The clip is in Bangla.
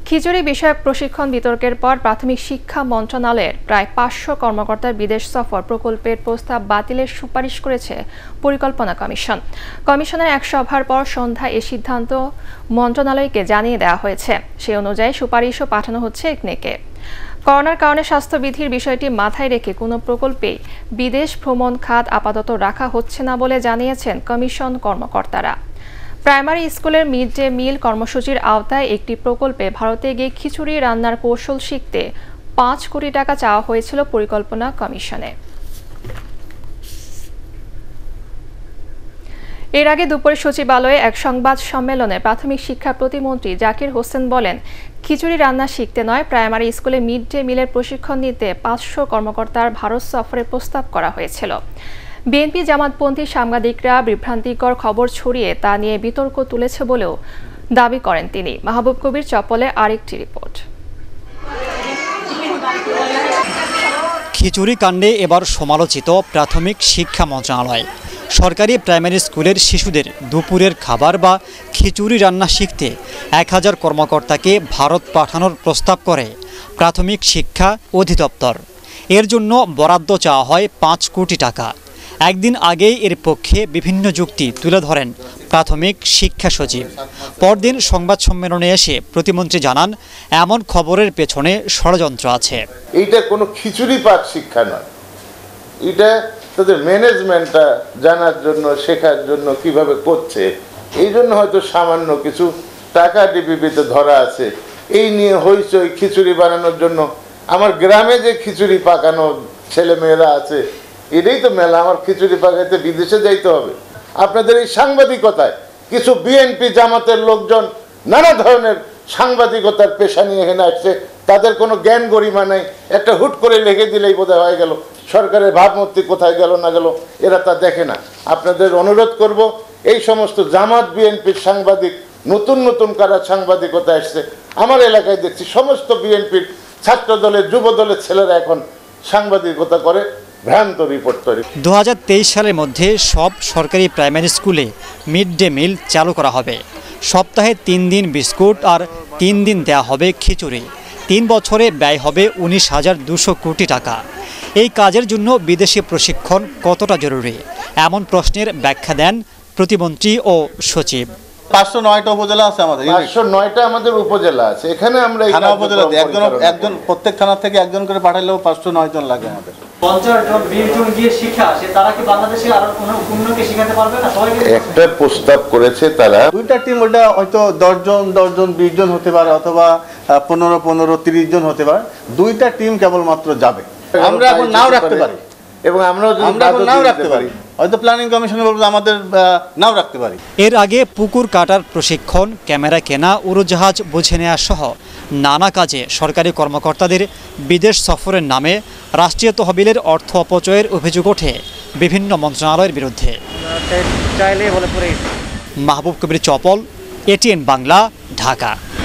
খিচুড়ি বিষয়ক প্রশিক্ষণ বিতর্কের পর প্রাথমিক শিক্ষা মন্ত্রণালয়ের প্রায় ৫০০ কর্মকর্তার বিদেশ সফর প্রকল্পের প্রস্তাব বাতিলের সুপারিশ করেছে পরিকল্পনা কমিশন। কমিশনের এক সভার পর সন্ধ্যায় এ সিদ্ধান্ত মন্ত্রণালয়কে জানিয়ে দেওয়া হয়েছে। সে অনুযায়ী সুপারিশও পাঠানো হচ্ছে একনেকে। করোনার কারণে স্বাস্থ্যবিধির বিষয়টি মাথায় রেখে কোনো প্রকল্পেই বিদেশ ভ্রমণ খাত আপাতত রাখা হচ্ছে না বলে জানিয়েছেন কমিশন কর্মকর্তারা। প্রাইমারি স্কুলের মিড ডে মিল কর্মসূচির আওতায় একটি প্রকল্পে ভারতে গিয়ে খিচুড়ি রান্নার কৌশল শিখতে ৫ কোটি টাকা চাওয়া হয়েছিল পরিকল্পনা কমিশনে। এর আগে দুপুরে সচিবালয়ে এক সংবাদ সম্মেলনে প্রাথমিক শিক্ষা প্রতিমন্ত্রী জাকির হোসেন বলেন, খিচুড়ি রান্না শিখতে নয়, প্রাইমারি স্কুলে মিড ডে মিলের প্রশিক্ষণ নিতে ৫০০ কর্মকর্তার ভারত সফরের প্রস্তাব করা হয়েছিল। বিএনপি জামাতপন্থী সাংবাদিকরা বিভ্রান্তিকর খবর ছড়িয়ে তা নিয়ে বিতর্ক তুলেছে বলেও দাবি করেন তিনি। মাহবুব কবির চপলে আরেকটি রিপোর্ট। খিচুড়ি কাণ্ডে এবার সমালোচিত প্রাথমিক শিক্ষা মন্ত্রণালয়। সরকারি প্রাইমারি স্কুলের শিশুদের দুপুরের খাবার বা খিচুড়ি রান্না শিখতে ১০০০ কর্মকর্তাকে ভারত পাঠানোর প্রস্তাব করে প্রাথমিক শিক্ষা অধিদপ্তর। এর জন্য বরাদ্দ চাওয়া হয় ৫ কোটি টাকা। একদিন আগেই এর পক্ষে বিভিন্ন যুক্তি তুলে ধরেন প্রাথমিক শিক্ষা সচিব। পরদিন সংবাদ সম্মেলনে এসে প্রতিমন্ত্রী জানান, এমন খবরের পেছনে ষড়যন্ত্র আছে। এইটা কোনো খিচুড়ি পাক শিক্ষা নয়, এটা তাদের ম্যানেজমেন্টটা জানার জন্য, শেখার জন্য কিভাবে করছে, এই জন্য হয়তো সামান্য কিছু টাকা ডিবিতে ধরা আছে। এই নিয়ে হইচই খিচুড়ি বানানোর জন্য আমার গ্রামে যে খিচুড়ি পাকানো ছেলে মেয়েরা আছে, এটাই তো মেলা। আমার খিচুড়ি পাকাইতে বিদেশে যাইতে হবে? আপনাদের এই সাংবাদিকতায় কিছু বিএনপি জামাতের লোকজন নানা ধরনের সাংবাদিকতার পেশা নিয়ে এখানে আসছে, তাদের কোনো জ্ঞান গরিমা নাই। একটা হুট করে লিখে দিলেই বোধহয় হয়ে গেল। সরকারের ভাবমূর্তি কোথায় গেল না গেল এরা তা দেখে না। আপনাদের অনুরোধ করব, এই সমস্ত জামাত বিএনপির সাংবাদিক, নতুন নতুন কারা সাংবাদিকতা আসছে, আমার এলাকায় দেখছি সমস্ত বিএনপির ছাত্র দলের যুব দলের ছেলেরা এখন সাংবাদিকতা করে, ভ্রান্ত রিপোর্ট তৈরি। ২০২৩ সালের মধ্যে সব সরকারি প্রাইমারি স্কুলে মিড ডে মিল চালু করা হবে। সপ্তাহে ৩ দিন বিস্কুট আর ৩ দিন দেওয়া হবে খিচুড়ি। ৩ বছরে ব্যয় হবে ১৯,২০০ কোটি টাকা। এই কাজের জন্য বিদেশি প্রশিক্ষণ কতটা জরুরি, এমন প্রশ্নের ব্যাখ্যা দেন প্রতিমন্ত্রী ও সচিব। ৫০৯টা উপজেলা আছে আমাদের, ৫০৯টা আমাদের উপজেলা আছে। এখানে আমরা থানা উপজেলা একজন প্রত্যেক থানা থেকে একজন করে পাঠালেও ৫০৯ জন লাগে আমাদের। ৫০ জন ২০ জন গিয়ে শিক্ষা, তারা কি বাংলাদেশে আর অন্যকে শেখাতে পারবে না? একটা প্রস্তাব করেছে তারা, দুইটা টিম, ওটা হয়তো ১০ জন ২০ জন হতে পারে, অথবা ১৫ ৩০ জন হতে পারে। দুইটা টিম কেবলমাত্র যাবে। আমরা এখন নাও রাখতে পারি, এবং আমরাও নাও রাখতে পারি, হয়তো প্ল্যানিং কমিশনে বলবো আমাদের নাও রাখতে পারি। এর আগে পুকুর কাটার প্রশিক্ষণ, ক্যামেরা কেনা, উড়োজাহাজ বুঝে নেওয়া সহ নানা কাজে সরকারি কর্মকর্তাদের বিদেশ সফরের নামে রাষ্ট্রীয় তহবিলের অর্থ অপচয়ের অভিযোগ ওঠে বিভিন্ন মন্ত্রণালয়ের বিরুদ্ধে। মাহবুব কবির চপল, এটিএন বাংলা, ঢাকা।